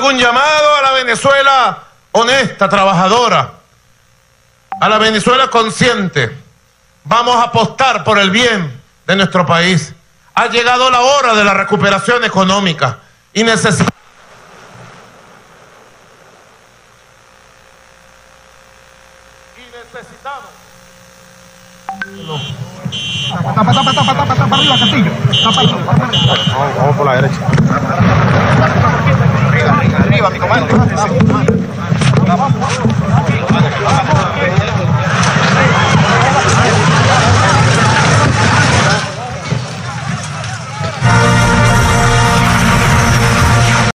hago un llamado a la Venezuela honesta, trabajadora, a la Venezuela consciente. Vamos a apostar por el bien de nuestro país. Ha llegado la hora de la recuperación económica y necesitamos Tapa arriba, Castillo. Vamos por la derecha. Arriba, mi comando.